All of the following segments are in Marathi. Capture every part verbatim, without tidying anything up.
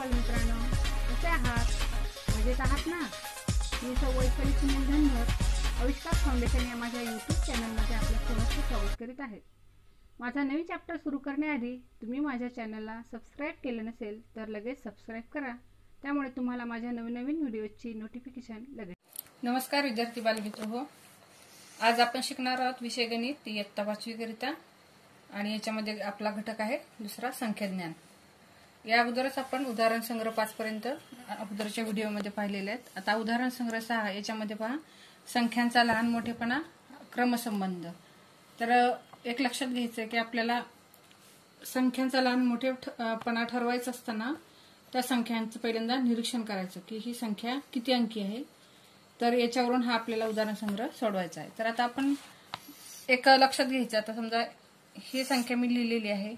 बालमित्रांनो, कसे आहात? मजेत आहात ना? मी सौ वैशाली सुनील धनगर आविष्कार फाउंडेशन या माझ्या यूट्यूब चॅनलमध्ये आपलं सहर्ष स्वागत करीत आहे। माझा नवीन चॅप्टर सुरू करण्याआधी तुम्ही माझ्या चॅनलला सबस्क्राईब केले नसेल तर लगेच सबस्क्राईब करा, त्यामुळे तुम्हाला माझ्या नवीन नवीन व्हिडिओची नोटिफिकेशन लगेच। नमस्कार विद्यार्थी बालमित्रहो, आज आपण शिकणार आहोत विषय गणित इयत्ता पाचवी करिता, आणि याच्यामध्ये आपला घटक आहे दुसरा संख्याज्ञान। या अगोदरच आपण उदाहरण संग्रह पाच पर्यंत अगोदरच्या व्हिडिओमध्ये पाहिलेले आहेत। आता उदाहरण संग्रह सहा याच्यामध्ये पहा संख्यांचा लहान मोठेपणा क्रमसंबंध। तर एक लक्षात घ्यायचं की आपल्याला संख्यांचा लहान मोठेपणा ठरवायचा असताना त्या संख्यांचं पहिल्यांदा निरीक्षण करायचं की ही संख्या किती अंकी आहे। तर याच्यावरून हा आपल्याला उदाहरण संग्रह सोडवायचा आहे। तर आता आपण एक लक्षात घ्यायचं, आता समजा ही संख्या मी लिहिलेली आहे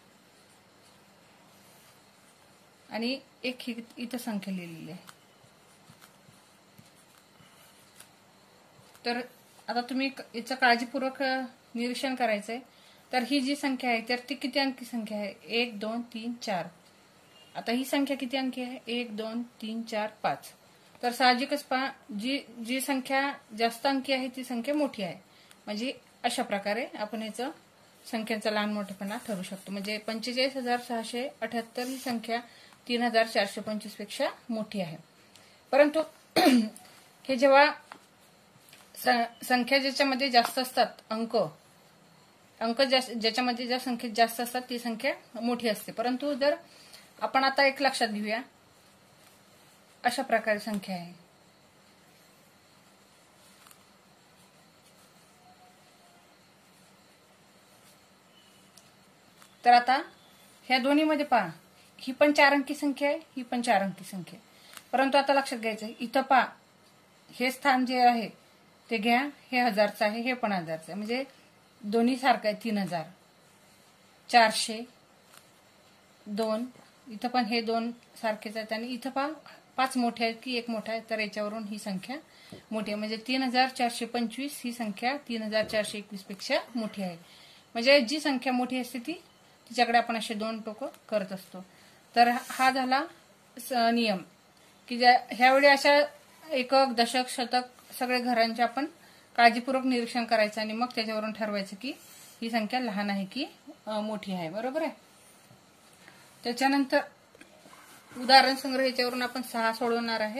आणि एक ही इथं संख्या लिहिलेली आहे। तर आता तुम्ही याचं काळजीपूर्वक निरीक्षण करायचंय। तर ही जी संख्या आहे तर ती किती अंकी संख्या आहे? एक दोन तीन चार। आता ही संख्या किती अंकी आहे? एक दोन तीन चार पाच। तर साहजिकच पहा जी जी संख्या जास्त अंकी आहे ती संख्या मोठी आहे। म्हणजे अशा प्रकारे आपण याचं संख्यांचा लहान मोठेपणा ठरवू शकतो। म्हणजे पंचेचाळीस हजार सहाशे अठ्याहत्तर ही संख्या तीन हजार चारशे पंचवीस पेक्षा मोठी आहे। परंतु हे जेव्हा संख्या ज्याच्यामध्ये जास्त असतात, अंक अंक ज्याच्यामध्ये ज्या संख्येत जास्त असतात ती संख्या मोठी असते। परंतु जर आपण आता एक लक्षात घेऊया, अशा प्रकारे संख्या आहे। तर आता ह्या दोन्ही मध्ये पहा ही पण चार अंकी संख्या आहे, ही पण चार अंकी संख्या आहे। परंतु आता लक्षात घ्यायचं इथं पहा हे स्थान जे आहे ते घ्या, हे हजारचं आहे, हे पण हजारचं आहे। म्हणजे दोन्ही सारखं आहे। तीन हजार चारशे दोन, इथं पण हे दोन सारखेच आहेत आणि इथं पहा पाच मोठे आहेत की एक मोठा आहे। तर याच्यावरून ही संख्या मोठी आहे। म्हणजे तीन हजार चारशे पंचवीस ही संख्या तीन हजार चारशे एकवीस पेक्षा मोठी आहे। म्हणजे जी संख्या मोठी असते ती तिच्याकडे आपण असे दोन टोकं करत असतो। तर हा झाला नियम की ह्यावेळी अशा एकक दशक शतक सगळे घरांचे आपण काळजीपूर्वक निरीक्षण करायचं आणि मग त्याच्यावरून ठरवायचं की ही संख्या लहान आहे की मोठी आहे। बरोबर आहे। त्याच्यानंतर उदाहरण संग्रह याच्यावरून आपण सहा सोडवणार आहे।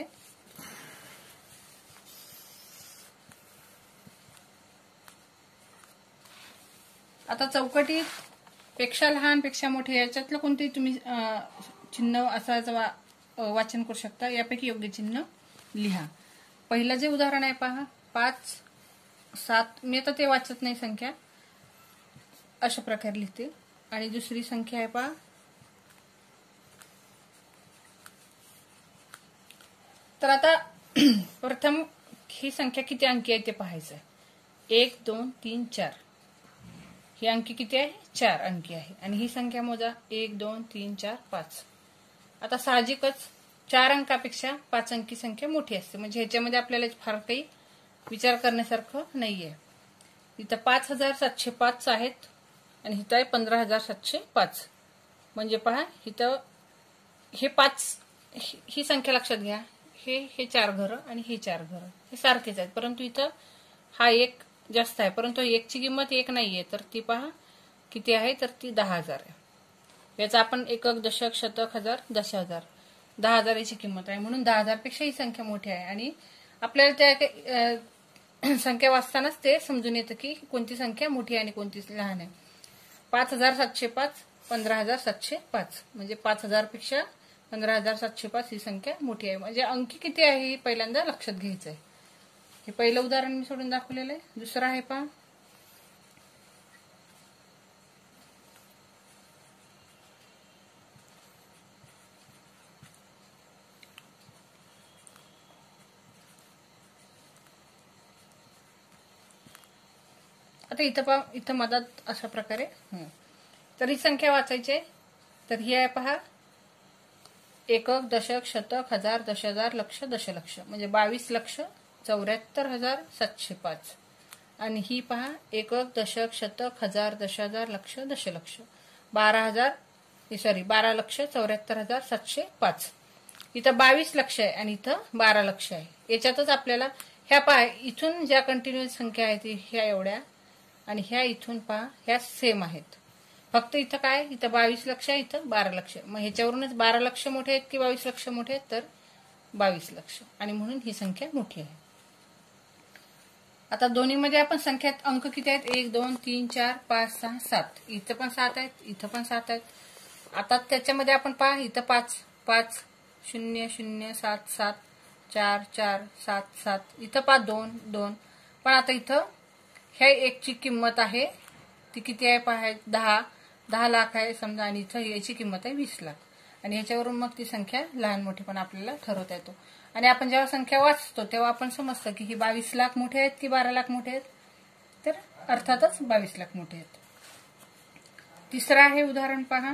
आता चौकटीत पेक्षा लहान पेक्षा मोठे याच्यातलं कोणतेही तुम्ही चिन्ह असायचं वाचन करू शकता। यापैकी योग्य चिन्ह लिहा। पहिलं जे उदाहरण आहे पहा पाच सात, मी आता ते वाचत नाही, संख्या अशा प्रकारे लिहिते। आणि दुसरी संख्या आहे पहा तर आता प्रथम ही संख्या किती अंकी आहे ते पाहायचं आहे। एक दोन तीन चार ही अंकी किती आहे? चार अंकी आहे। आणि ही संख्या मोजा एक दोन तीन चार पाच। आता साहजिकच चार अंकापेक्षा पाच अंकी संख्या मोठी असते। म्हणजे ह्याच्यामध्ये आपल्याला फार काही विचार करण्यासारखं नाहीये। इथं पाच हजार सातशे पाच आहेत आणि इथं आहे पंधरा हजार सातशे पाच। म्हणजे पहा इथं हे पाच ही संख्या लक्षात घ्या, हे हे चार घर आणि हे चार घर हे सारखेच आहेत। परंतु इथं हा एक जास्त आहे, परंतु एकची किंमत एक नाहीये। तर ती पहा किती आहे? तर ती दहा हजार आहे। याचा आपण एकक दशक शतक हजार दश हजार दहा हजार याची किंमत आहे। म्हणून दहा हजार पेक्षा ही संख्या मोठी आहे। आणि आपल्याला त्या संख्या वाचतानाच ते समजून येतं की कोणती संख्या मोठी आहे आणि कोणती लहान आहे। पाच हजार सातशे पाच पंधरा हजार सातशे पाच, म्हणजे पाच हजार पेक्षा पंधरा हजार सातशे पाच ही संख्या मोठी आहे। म्हणजे अंकी किती आहे हे पहिल्यांदा लक्षात घ्यायचं आहे। हे पहिलं उदाहरण मी सोडून दाखवलेलं आहे। दुसरं आहे पहा आता इथं पहा इथं मदत अशा प्रकारे तर ही संख्या वाचायची आहे। तर ही आहे पहा एकक दशक शतक हजार दश हजार लक्ष दशलक्ष, म्हणजे बावीस लक्ष चौऱ्याहत्तर हजार सातशे पाच। आणि ही पहा एकक दशक शतक हजार दश हजार लक्ष दशलक्ष बारा हजार सॉरी बारा लक्ष चौऱ्याहत्तर हजार सातशे पाच. इथं बावीस लक्ष आहे आणि इथं बारा लक्ष आहे. याच्यातच आपल्याला ह्या पहा इथून ज्या कंटिन्युअस संख्या आहेत ह्या एवढ्या आणि ह्या इथून पहा ह्या सेम आहेत. फक्त इथं काय इथं बावीस लक्ष आहे इथं बारा लक्ष. मग ह्याच्यावरूनच बारा लक्ष मोठे आहेत की बावीस लक्ष मोठे आहेत तर बावीस लक्ष आणि म्हणून ही संख्या मोठी आहे. आता दोन्हीमध्ये आपण संख्यात अंक किती आहेत एक दोन तीन चार पाच सहा सात. इथं पण सात आहेत इथं पण सात आहेत. आता त्याच्यामध्ये आपण पहा इथं पाच पाच शून्य शून्य सात सात चार चार सात सात इथं पाच दोन दोन. पण आता इथं ह्या एकची किंमत आहे ती किती आहे पहा दहा दहा लाख आहे समजा आणि इथं याची किंमत आहे वीस लाख आणि ह्याच्यावरून मग ती संख्या लहान मोठी पण आपल्याला ठरवता येतो. आणि आपण जेव्हा संख्या वाचतो तेव्हा आपण समजतं की ही बावीस लाख मोठे आहेत की बारा लाख मोठे आहेत तर अर्थातच बावीस लाख मोठे आहेत. तिसरं आहे उदाहरण पहा.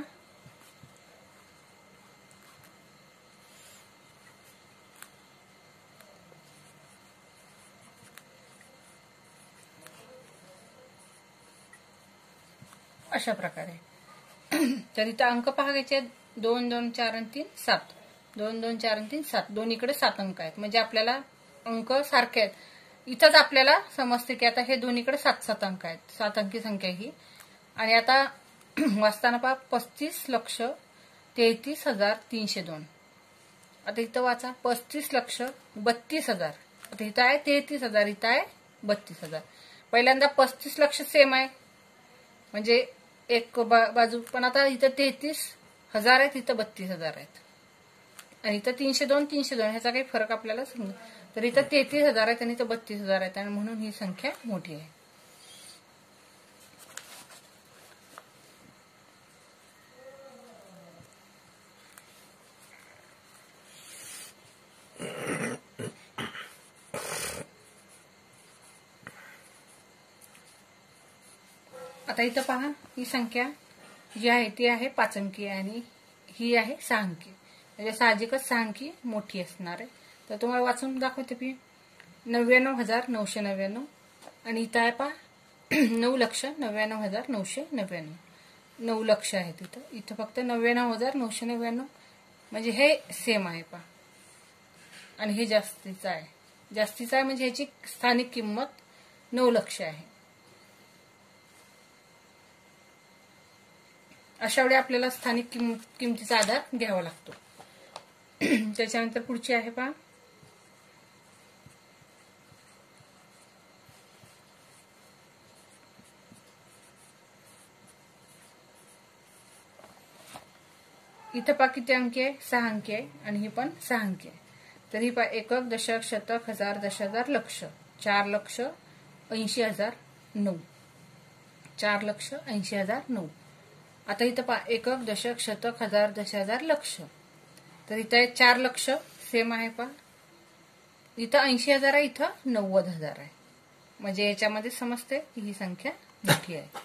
अशा प्रकारे तर इथं अंक पहा घ्यायचे दोन दोन चार आणि तीन सात. दोन दोन चार आणि तीन सात दोन्हीकडे सात अंक आहेत म्हणजे आपल्याला अंक सारखे आहेत. इथंच आपल्याला समजते की आता हे दोन्हीकडे सात सात अंक आहेत. सात अंकी संख्या ही. आणि आता वाचताना पहा पस्तीस लक्ष तेहतीस हजार तीनशे दोन. आता इथं वाचा पस्तीस लक्ष बत्तीस हजार. आता इथं आहे तेहतीस हजार इथं आहे बत्तीस हजार. पहिल्यांदा पस्तीस लक्ष सेम आहे म्हणजे एक बाजू. पण आता इथं तेहतीस हजार आहेत इथं बत्तीस हजार आहेत आणि इथं तीनशे दोन तीनशे दोन ह्याचा काही फरक आपल्याला समजा. तर इथं तेहतीस हजार आहेत आणि इथं बत्तीस हजार आहेत आणि म्हणून ही संख्या मोठी आहे. आता इथं पहा ही संख्या जी आहे ती आहे पाच अंकी आणि ही आहे सहा अंकी म्हणजे साहजिकच सहा अंकी मोठी असणार आहे. तर तुम्हाला वाचून दाखवते मी नव्याण्णव हजार नऊशे नव्याण्णव आणि इथं आहे पहा नऊ लक्ष नव्याण्णव हजार नऊशे नव्याण्णव. नऊ लक्ष आहेत इथं. इथं फक्त नव्याण्णव हजार नऊशे नव्याण्णव म्हणजे हे सेम आहे पहा आणि हे जास्तीचं आहे. जास्तीचं आहे म्हणजे ह्याची स्थानिक किंमत नऊ लक्ष आहे. अशा वेळी आपल्याला स्थानिक किंमत किमतीचा आधार घ्यावा लागतो. त्याच्यानंतर पुढची आहे पहा इथं पहा किती अंकी आहे सहा अंकी आहे आणि ही पण सहा अंकी आहे. तर ही पहा एकक दशक शतक हजार दश हजार लक्ष चार लक्ष ऐंशी हजार नऊ. चार लक्ष ऐंशी हजार नऊ. आता इथं पहा एकक दशक शतक हजार दश हजार लक्ष. तर इथं आहे चार लक्ष सेम आहे पहा. इथं ऐंशी हजार आहे इथं नव्वद हजार आहे म्हणजे याच्यामध्ये समजते की ही संख्या मोठी आहे.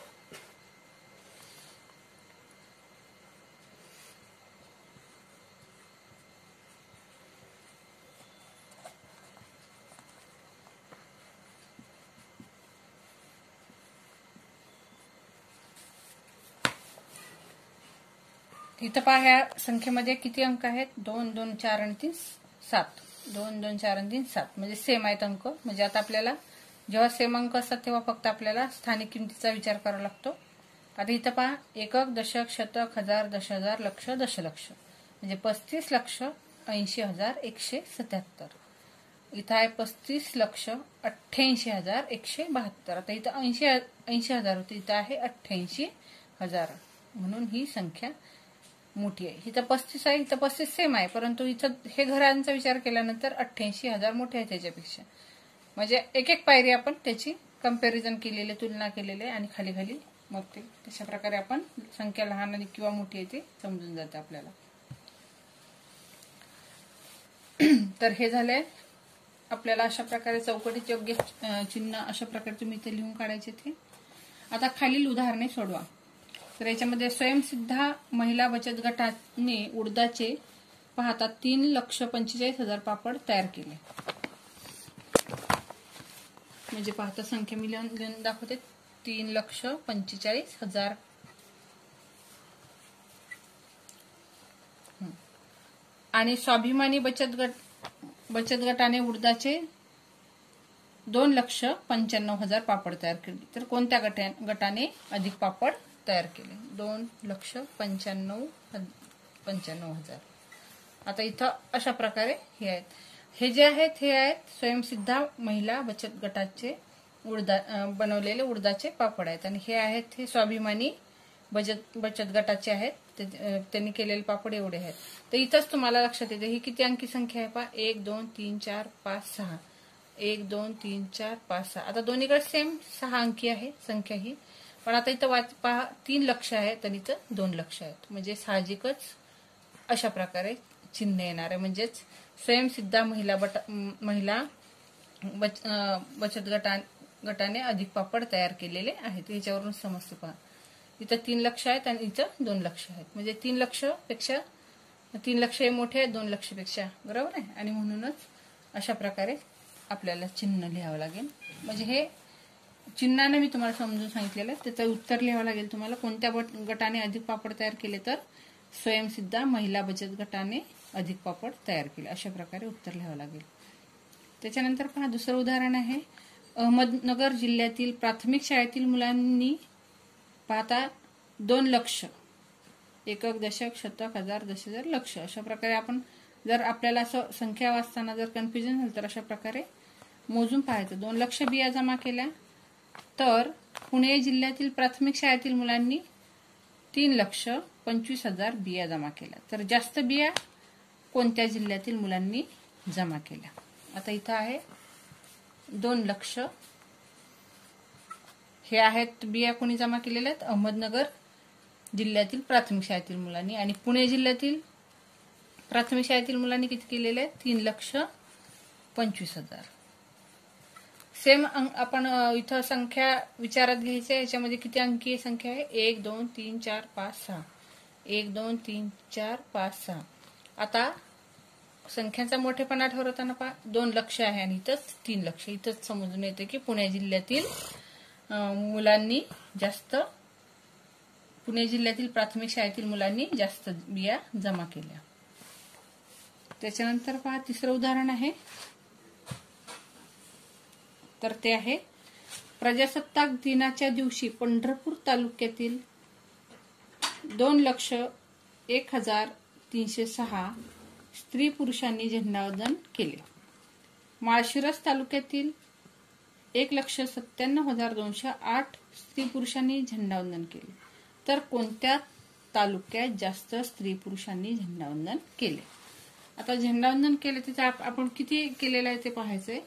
इथं पहा ह्या संख्येमध्ये किती अंक आहेत दोन दोन चार आणि तीन सात. दोन दोन चार आणि तीन सात म्हणजे सेम आहेत अंक. म्हणजे आता आपल्याला जेव्हा सेम अंक असतात तेव्हा फक्त आपल्याला स्थानिक किमतीचा विचार करावा लागतो. आता इथं पहा एकक दशक शतक हजार दश हजार लक्ष दशलक्ष म्हणजे पस्तीस लक्ष ऐंशी हजार एकशे सत्याहत्तर. इथं आहे पस्तीस लक्ष अठ्ठ्याऐंशी हजार एकशे बहात्तर. आता इथं ऐंशी ऐंशी हजार होते इथं आहे अठ्ठ्याऐंशी हजार म्हणून ही संख्या मोठी आहे. इथं पस्तीस आहे इथं पस्तीस सेम आहे परंतु इथं हे घरांचा विचार केल्यानंतर अठ्ठ्याऐंशी हजार मोठे आहे त्याच्यापेक्षा. म्हणजे एक एक पायरी आपण त्याची कंपॅरिझन केलेले तुलना केलेले आणि खाली खाली मग ते तशा प्रकारे आपण संख्या लहान आणि किंवा मोठी आहे ते समजून जाते आपल्याला. तर हे झालंय आपल्याला अशा प्रकारे चौकटीत योग्य चिन्ह अशा प्रकारे तुम्ही इथे लिहून काढायचे ते. आता खालील उदाहरणे सोडवा. तर याच्यामध्ये स्वयंसिद्धा महिला बचत गटाने उडदाचे पाहता तीन लक्ष पंचेचाळीस हजार पापड तयार केले. म्हणजे पाहता संख्या मी लिहून दाखवते तीन लक्ष पंचेचाळीस हजार आणि स्वाभिमानी बचत गट बचत गटाने उडदाचे दोन लक्ष पंच्याण्णव हजार पापड तयार केले. तर कोणत्या गटाने अधिक पापड तयार केले? दोन लक्ष पंच्याण्णव पंच्याण्णव हजार. आता इथं अशा प्रकारे हे आहेत. हे जे आहेत हे आहेत स्वयंसिद्धा महिला बचत गटाचे उडदा बनवलेले उडदाचे पापड आहेत. आणि हे आहेत हे स्वाभिमानी बचत बचत गटाचे आहेत. त्यांनी केलेले पापड एवढे आहेत. तर इथंच तुम्हाला लक्षात येते ही किती अंकी संख्या आहे पहा. एक दोन तीन चार पाच सहा. एक दोन तीन चार पाच सहा. आता दोन्हीकडे सेम सहा अंकी आहे संख्या ही. पण आता इथं वाच पहा तीन लक्ष आहेत आणि इथं दोन लक्ष आहेत. म्हणजे साहजिकच अशा प्रकारे चिन्ह येणार आहे. म्हणजेच स्वयंसिद्धा महिला बट महिला बच बचत गटा गटाने अधिक पापड तयार केलेले आहेत. याच्यावरून समजते पहा. इथं तीन लक्ष आहेत आणि इथं दोन लक्ष आहेत. म्हणजे तीन लक्ष पेक्षा तीन लक्ष हे मोठे आहेत दोन लक्ष पेक्षा. बरोबर आहे. आणि म्हणूनच अशा प्रकारे आपल्याला चिन्ह लिहावं लागेल. म्हणजे हे चिन्हाने मी तुम्हाला समजून सांगितलेलं आहे. त्याचं उत्तर लिहावं लागेल तुम्हाला. कोणत्या गटाने अधिक पापड तयार केले? तर स्वयंसिद्धा महिला बचत गटाने अधिक पापड तयार केले. अशा प्रकारे उत्तर लिहावं लागेल. त्याच्यानंतर पहा दुसरं उदाहरण आहे. अहमदनगर जिल्ह्यातील प्राथमिक शाळेतील मुलांनी पाहता दोन लक्ष एकक दशक शतक हजार दश हजार लक्ष अशा प्रकारे आपण जर आपल्याला असं संख्या वाचताना जर कन्फ्युजन झालं तर अशा प्रकारे मोजून पाहायचं. दोन लक्ष बिया जमा केल्या तर पुणे जिल्ह्यातील प्राथमिक शाळेतील मुलांनी तीन लक्ष पंचवीस हजार बिया जमा केल्या. तर जास्त बिया कोणत्या जिल्ह्यातील मुलांनी जमा केल्या? आता इथं आहे दोन लक्ष. हे आहेत बिया कोणी जमा केलेल्या आहेत? अहमदनगर जिल्ह्यातील प्राथमिक शाळेतील मुलांनी. आणि पुणे जिल्ह्यातील प्राथमिक शाळेतील मुलांनी किती केलेले आहेत? तीन लक्ष पंचवीस हजार. सेम आपण इथं संख्या विचारात घ्यायच्या. याच्यामध्ये किती अंकीय संख्या आहे? एक दोन तीन चार पाच सहा. एक दोन तीन चार पाच सहा. आता संख्यांचा मोठेपणा ठरवताना पहा दोन लक्ष आहे आणि इथंच तीन लक्ष. इथंच समजून येते की पुणे जिल्ह्यातील मुलांनी जास्त पुणे जिल्ह्यातील प्राथमिक शाळेतील मुलांनी जास्त बिया जमा केल्या. त्याच्यानंतर पहा तिसरं उदाहरण आहे. तर ते आहे प्रजासत्ताक दिनाच्या दिवशी पंढरपूर तालुक्यातील दोन लक्ष एक हजार तीनशे सहा स्त्री पुरुषांनी झेंडावंदन केले. माळशिरस तालुक्यातील एक लक्ष सत्त्याण्णव हजार दोनशे आठ स्त्री पुरुषांनी झेंडावंदन केले. तर कोणत्या तालुक्यात जास्त स्त्री पुरुषांनी झेंडावंदन केले? आता झेंडावंदन केले तिथे आपण किती केलेलं आहे ते पाहायचंय.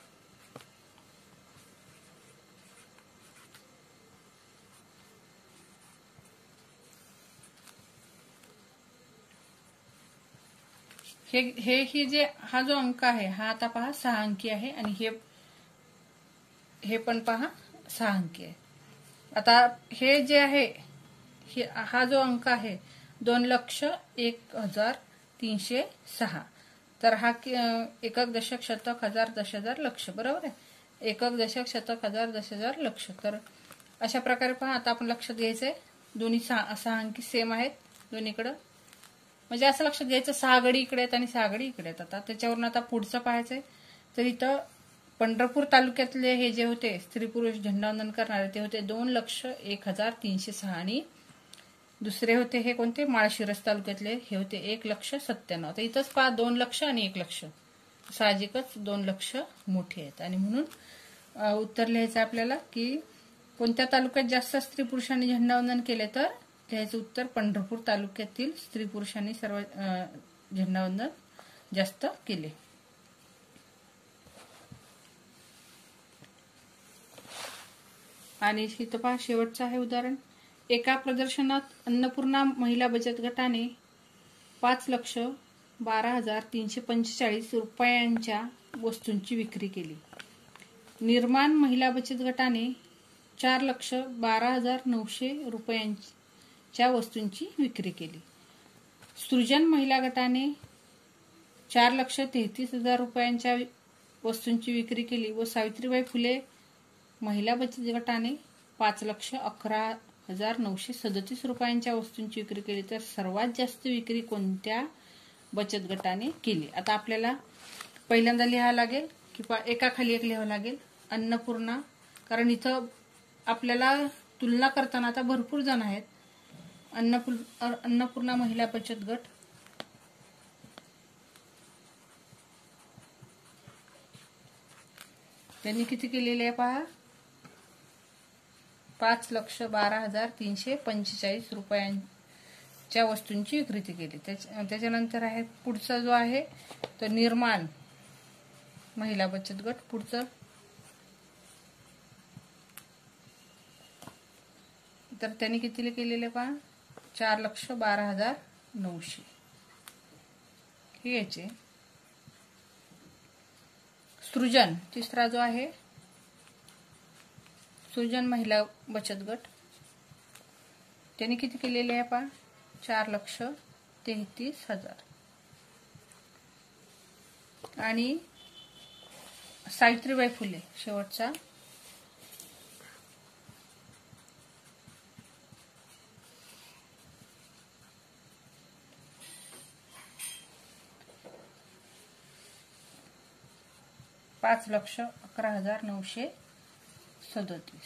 हे हे ही जे हा जो अंक आहे हा आता पहा सहा अंकी आहे आणि हे हे पण पहा सहा अंकी आहे. आता हे जे आहे हा जो अंक आहे दोन लक्ष एक हजार तीनशे सहा. तर हा एकक दशक शतक हजार दश हजार लक्ष. बरोबर आहे. एकक दशक शतक हजार दश हजार लक्ष. तर अशा प्रकारे पहा आता आपण लक्षात घ्यायचंय दोन्ही सहा सहा अंकी सेम आहेत दोन्हीकडं. म्हणजे असं लक्षात घ्यायचं सहा गडी इकडे आहेत आणि सहा गडी इकडे आहेत. आता त्याच्यावरून आता पुढचं पाहायचंय. तर इथं पंढरपूर तालुक्यातले हे जे होते स्त्री पुरुष झेंडावंदन करणारे ते होते दोन लक्ष एक हजार तीनशे सहा. आणि दुसरे होते हे कोणते? माळशिरस तालुक्यातले हे होते एक लक्ष सत्त्याण्णव. आता इथंच पहा दोन लक्ष आणि एक लक्ष. साहजिकच दोन लक्ष मोठे आहेत आणि म्हणून उत्तर लिहायचं आपल्याला की कोणत्या तालुक्यात जास्त स्त्री पुरुषांनी झेंडावंदन केले? तर लिहायचं उत्तर पंढरपूर तालुक्यातील स्त्री पुरुषांनी सर्व झेंडावंदन जास्त केले. आणि इथं पहा शेवटचं आहे उदाहरण. एका प्रदर्शनात अन्नपूर्णा महिला बचत गटाने पाच लक्ष बारा हजार तीनशे पंचेचाळीस रुपयांच्या वस्तूंची विक्री केली. निर्माण महिला बचत गटाने चार लक्ष बारा हजार नऊशे रुपयांच्या वस्तूंची विक्री केली. सृजन महिला गटाने चार लक्ष तेहतीस हजार रुपयांच्या वस्तूंची विक्री केली व सावित्रीबाई फुले महिला बचत गटाने पाच लक्ष अकरा हजार नऊशे सदतीस रुपयांच्या वस्तूंची विक्री केली. तर सर्वात जास्त विक्री कोणत्या बचत गटाने केली. आता आपल्याला पहिल्यांदा लिहावं लागेल की एका खाली एक लिहावं लागेल अन्नपूर्णा, कारण इथं आपल्याला तुलना करताना आता भरपूर जण आहेत. अन्नपूर्णा अन्नपूर्णा महिला बचत गट, त्यांनी किती केलेले आहे पहा, पाच लक्ष बारा हजार तीनशे पंचेचाळीस रुपयांच्या वस्तूंची विक्री केली. त्याच्यानंतर आहे पुढचा जो आहे तो निर्माण महिला बचत गट. पुढचं तर त्यांनी किती केलेले पहा, चार लक्ष बारा हजार नऊशे हे याचे. सृजन तिसरा जो आहे सृजन महिला बचत गट, त्यांनी किती केलेले आहे पहा, चार लक्ष तेहतीस हजार. आणि सावित्रीबाई फुले शेवटचा, पाच लक्ष अकरा हजार नऊशे सदोतीस.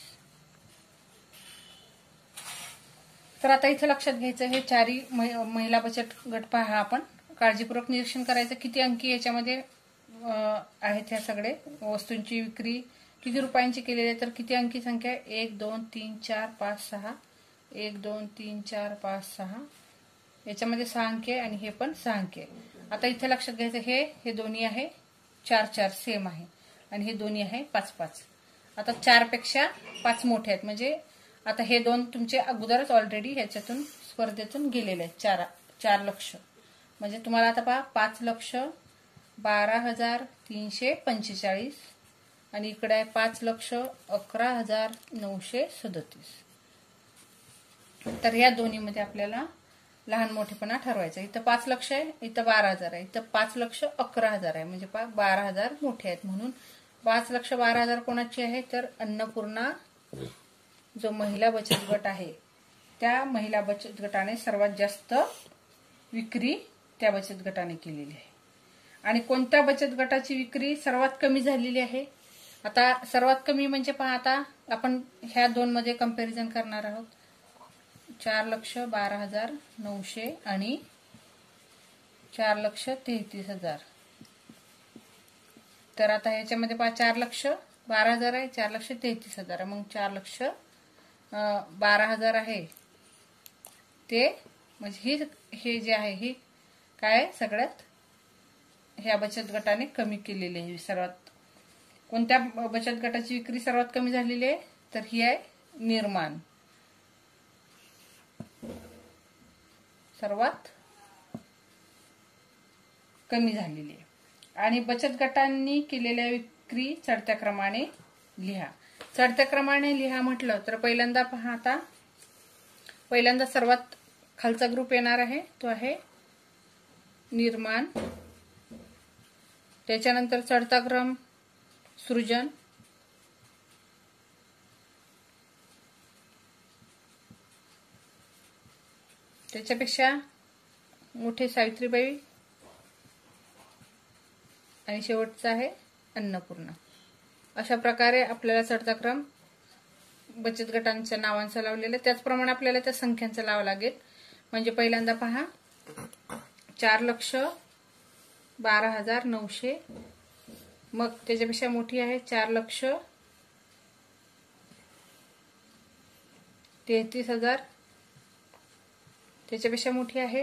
तर आता इथे लक्षात घ्यायचं, हे चारी महिला बचत गट पहा, आपण काळजीपूर्वक निरीक्षण करायचं किती अंकी याच्यामध्ये आहेत. ह्या सगळे वस्तूंची विक्री किती रुपयांची केलेली आहे, तर किती अंकी संख्या, एक दोन तीन चार पाच सहा, एक दोन तीन चार पाच सहा, याच्यामध्ये सहा अंकी आहे आणि हे पण सहा अंकी आहे. आता इथे लक्षात घ्यायचं, हे हे दोन्ही आहे चार चार सेम आहे आणि हे दोन्ही आहे पाच पाच. आता चार पेक्षा पाच मोठे आहेत, म्हणजे आता हे दोन तुमचे अगोदरच ऑलरेडी ह्याच्यातून स्पर्धेतून गेलेले आहेत. चार चार लक्ष म्हणजे तुम्हाला आता पहा पाच लक्ष बारा हजार तीनशे पंचेचाळीस आणि इकडे आहे पाच लक्ष अकरा हजार नऊशे सदतीस. तर या दोन्हीमध्ये आपल्याला लहान मोठेपणा ठरवायचा. इथं पाच लक्ष आहे, इथं बारा हजार आहे, इथं पाच लक्ष अकरा हजार आहे, म्हणजे पहा बारा हजार मोठे आहेत. म्हणून पाच लक्ष बारा हजार कोणाची आहे, तर अन्नपूर्णा जो महिला बचत गट आहे त्या महिला बचत गटाने सर्वात जास्त विक्री त्या बचत गटाने केलेली आहे. आणि कोणत्या बचत गटाची विक्री सर्वात कमी झालेली आहे, आता सर्वात कमी म्हणजे पहा, आता आपण ह्या दोन मध्ये कंपॅरिझन करणार आहोत. चार लक्ष बारा हजार नऊशे आणि चार लक्ष तेहतीस हजार. तर आता ह्याच्यामध्ये पहा चार लक्ष बारा हजार आहे, चार लक्ष तेहतीस हजार आहे, मग चार लक्ष बारा हजार आहे ते म्हणजे ही हे जे आहे ही काय सगळ्यात ह्या बचत गटाने कमी केलेली आहे. सर्वात कोणत्या बचत गटाची विक्री सर्वात कमी झालेली आहे, तर ही आहे निर्माण, सर्वात कमी झालेली आहे. आणि बचत गटांनी केलेल्या विक्री चढत्या क्रमाने लिहा. चढत्या क्रमाने लिहा म्हटलं तर पहिल्यांदा पहा, आता पहिल्यांदा सर्वात खालचा ग्रुप येणार आहे तो आहे निर्माण, त्याच्यानंतर चढता क्रम सृजन, त्याच्यापेक्षा मोठे सावित्रीबाई आणि शेवटचा आहे अन्नपूर्णा. अशा प्रकारे आपल्याला चढता क्रम बचत गटांच्या नावांचा लावलेला, त्याचप्रमाणे आपल्याला त्या संख्यांचा लावा लागेल. म्हणजे पहिल्यांदा पहा चार लक्ष बारा हजार नऊशे, मग त्याच्यापेक्षा मोठी आहे चार लक्ष तेहतीस हजार, त्याच्यापेक्षा मोठी आहे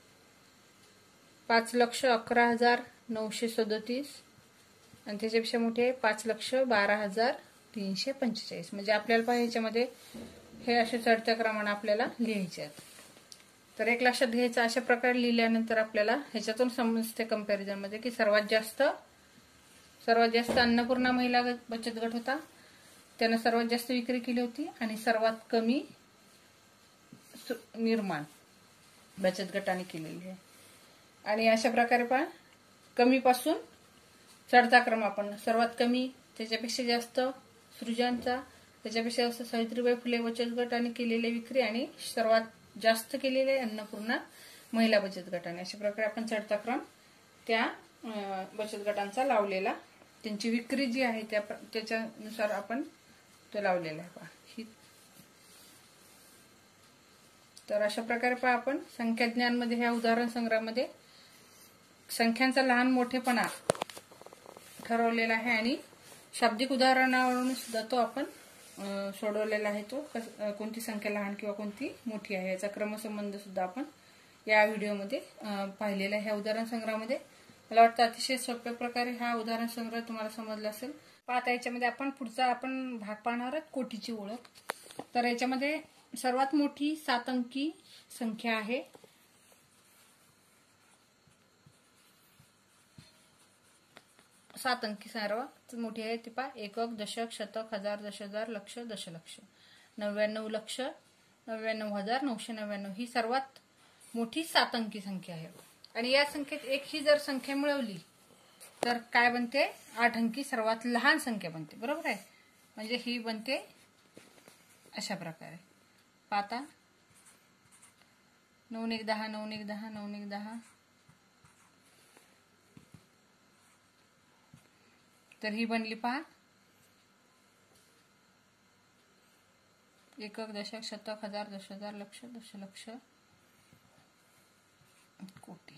पाच लक्ष अकरा हजार नऊशे सदतीस आणि त्याच्यापेक्षा मोठी आहे पाच लक्ष बारा हजार तीनशे पंचेचाळीस. म्हणजे आपल्याला पहा ह्याच्यामध्ये हे असे चढत्या क्रमाने आपल्याला लिहायचे आहेत. तर एक लक्षात घ्यायचं, अशा प्रकारे लिहिल्यानंतर आपल्याला ह्याच्यातून समजते कंपॅरिझन मध्ये की सर्वात जास्त सर्वात जास्त अन्नपूर्णा महिला बचत गट होता, त्यानं सर्वात जास्त विक्री केली होती, आणि सर्वात कमी निर्माण बचत गटाने केलेली आहे. आणि अशा प्रकारे पहा कमी पासून चढता क्रम, आपण सर्वात कमी त्याच्यापेक्षा जास्त सृजनचा, त्याच्यापेक्षा जास्त सावित्रीबाई फुले बचत गटाने केलेली विक्री, आणि सर्वात जास्त केलेले अन्नपूर्णा महिला बचत गटाने. अशा प्रकारे आपण चढता क्रम त्या बचत गटांचा लावलेला, त्यांची विक्री जी आहे त्या त्याच्यानुसार आपण तो लावलेला आहे. पहा ही. तर अशा प्रकारे पहा आपण संख्याज्ञानमध्ये ह्या उदाहरण संग्रहामध्ये संख्यांचा लहान मोठेपणा ठरवलेला आहे आणि शाब्दिक उदाहरणावरून सुद्धा तो आपण सोडवलेला आहे. तो कोणती संख्या लहान किंवा कोणती मोठी आहे याचा क्रमसंबंध सुद्धा आपण या व्हिडिओमध्ये पाहिलेला आहे. ह्या उदाहरण संग्रहामध्ये मला वाटतं अतिशय सोप्या प्रकारे हा उदाहरण संग्रह तुम्हाला समजला असेल. पाहता याच्यामध्ये आपण पुढचा आपण भाग पाहणार आहोत कोटीची ओळख. तर याच्यामध्ये सर्वात मोठी सात अंकी संख्या आहे सात अंकी सर्वात मोठी आहे ती पहा. एकक, दशक, शतक, हजार, दश हजार, लक्ष, दशलक्ष, नव्याण्णव लक्ष, नव्याण्णव हजार नऊशे नव्याण्णव ही सर्वात मोठी सात अंकी संख्या आहे. आणि या संख्येत एक ही जर संख्या मिळवली तर काय बनते, आठ अंकी सर्वात लहान संख्या बनते. बरोबर आहे. म्हणजे ही बनते अशा प्रकारे. पाहता नऊ एक दहा, नऊ एक दहा, नऊ एक दहा. तर ही बनली पहा एकक, दशक, शतक, हजार, दश हजार, लक्ष, दशलक्ष, कोटी.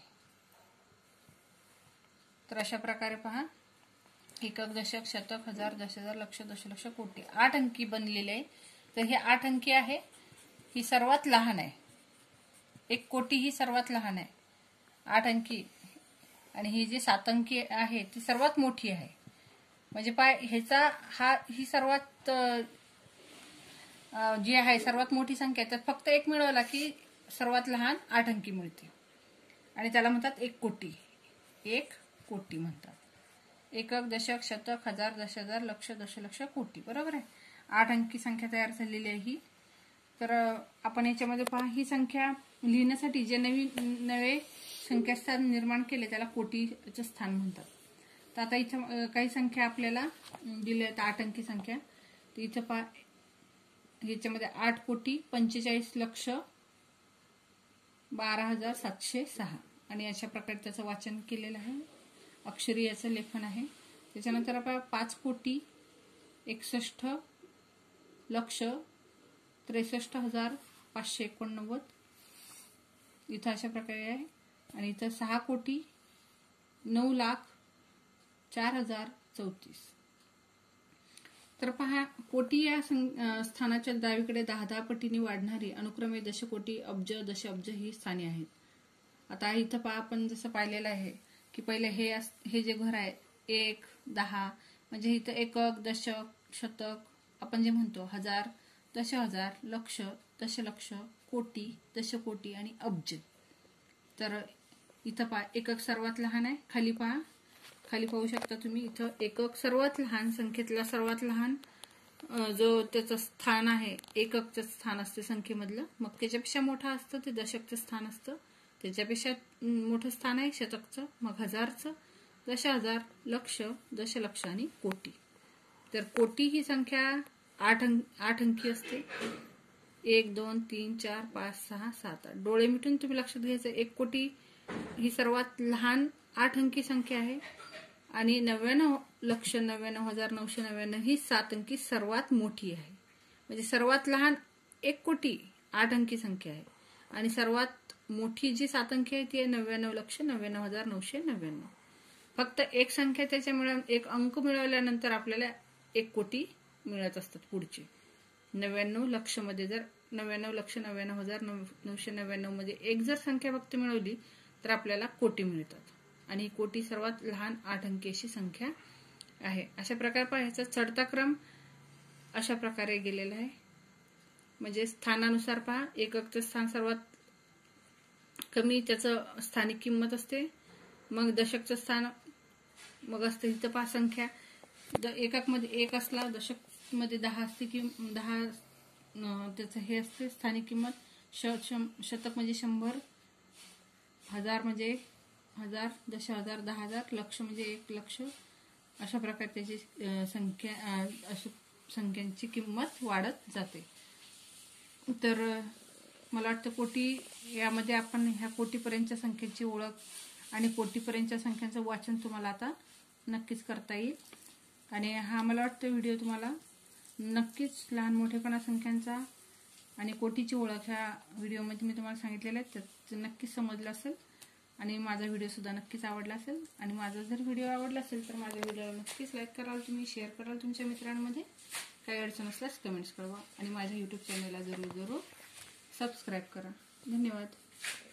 तर अशा प्रकारे पहा एकक, दशक, शतक, हजार, दश हजार, लक्ष, दशलक्ष, कोटी आठ अंकी बनलेले आहे. तर हे आठ अंकी आहे, ही सर्वात लहान आहे. एक कोटी ही सर्वात लहान आहे आठ अंकी, आणि ही जी सात अंकी आहे ती सर्वात मोठी आहे. म्हणजे पाय ह्याचा हा ही सर्वात जी आहे सर्वात मोठी संख्या त्यात फक्त एक मिळवला की सर्वात लहान आठ अंकी मिळते आणि त्याला म्हणतात एक कोटी. एक कोटी म्हणतात. एकक, दशक, शतक, हजार, दश हजार, लक्ष, दशलक्ष, कोटी. बरोबर आहे. आठ अंकी संख्या तयार झालेली आहे ही. तर आपण याच्यामध्ये पहा ही संख्या लिहिण्यासाठी जे नवीन नवे संख्यास्थान निर्माण केले त्याला कोटीचं स्थान म्हणतात. तर आता इथं काही संख्या आपल्याला दिल्या आहेत आठ अंकी संख्या. तर इथं पहा याच्यामध्ये आठ कोटी पंचेचाळीस लक्ष बारा हजार सातशे सहा आणि अशा प्रकारे त्याचं वाचन केलेलं आहे. अक्षरी याचं लेखन आहे. त्याच्यानंतर आपण पाच कोटी एकसष्ट लक्ष त्रेसष्ट हजार पाचशे एकोणनव्वद इथं अशा प्रकारे आहे. आणि इथं सहा कोटी नऊ लाख चार हजार चौतीस. तर पहा कोटी या स्थानाच्या डावीकडे दहा दहा पटीने वाढणारी अनुक्रमे दशकोटी, अब्ज, दशअब्ज ही स्थाने आहेत. आता इथं पहा आपण जसं पाहिलेलं आहे की पहिले हे हे जे घर आहे एक दहा म्हणजे इथं एकक, दशक, शतक आपण जे म्हणतो, हजार, दश हजार, लक्ष, दशलक्ष, कोटी, दशकोटी आणि अब्ज. तर इथं पहा एकक सर्वात लहान आहे. खाली पहा खाली पाहू शकता तुम्ही इथं एकक सर्वात लहान संख्येतला सर्वात लहान जो त्याचं स्थान आहे एककचं स्थान असते संख्येमधलं. मग त्याच्यापेक्षा मोठं असतं ते दशकचं स्थान असतं. त्याच्यापेक्षा मोठं स्थान आहे शतकचं, मग हजारचं, दश हजार, लक्ष, दशलक्ष आणि कोटी. तर कोटी ही संख्या आठ अंक आठ अंकी असते. एक दोन तीन चार पाच सहा सात आठ. डोळे मिटून तुम्ही लक्षात घ्यायचं एक कोटी ही सर्वात लहान आठ अंकी संख्या आहे आणि नव्याण्णव लक्ष नव्याण्णव हजार नऊशे नव्याण्णव ही सात अंकी सर्वात मोठी आहे. म्हणजे सर्वात लहान एक कोटी आठ अंकी संख्या आहे आणि सर्वात मोठी जी सात अंकी आहे ती आहे नव्याण्णव लक्ष नव्याण्णव हजार नऊशे नव्याण्णव. फक्त एक संख्या त्याच्या मिळून एक अंक मिळवल्यानंतर आपल्याला एक कोटी मिळत असतात पुढचे. नव्याण्णव लक्ष मध्ये जर नव्याण्णव लक्ष नव्याण्णव हजार नऊशे नव्याण्णव मध्ये एक जर संख्या फक्त मिळवली तर आपल्याला कोटी मिळतात आणि कोटी सर्वात लहान आठ अंकी अशी संख्या आहे. अशा प्रकारे पाहायचा चढता क्रम अशा प्रकारे गेलेला आहे. म्हणजे स्थानानुसार पहा एककचं स्थान सर्वात कमी त्याचं स्थानिक किंमत असते. मग दशकचं स्थान मग असते इथं पहा संख्या एकक मध्ये एक असला दशक मध्ये दहा असते कि दहा त्याचं हे असते स्थानिक किंमत. शतक म्हणजे शंभर, हजार म्हणजे एक हजार, दश हजार दहा हजार, लक्ष म्हणजे एक लक्ष. अशा प्रकारे त्याची संख्या संख्यांची किंमत वाढत जाते. तर मला वाटतं कोटी यामध्ये आपण ह्या कोटीपर्यंतच्या संख्येची ओळख आणि कोटीपर्यंतच्या संख्यांचं वाचन तुम्हाला आता नक्कीच करता येईल. आणि हा मला वाटतं व्हिडिओ तुम्हाला नक्कीच लहान मोठेपणा संख्यांचा आणि कोटीची ओळख ह्या व्हिडिओमध्ये मी तुम्हाला सांगितलेलं आहे तर नक्कीच समजलं असेल आणि माझा व्हिडिओसुद्धा नक्कीच आवडला असेल. आणि माझा जर व्हिडिओ आवडला असेल तर माझ्या व्हिडिओला नक्कीच लाईक कराल, तुम्ही शेअर कराल तुमच्या मित्रांमध्ये. काही अडचण असल्यास कमेंट्स कळवा आणि माझ्या यूट्यूब चॅनलला जरूर जरूर सबस्क्राईब करा. धन्यवाद.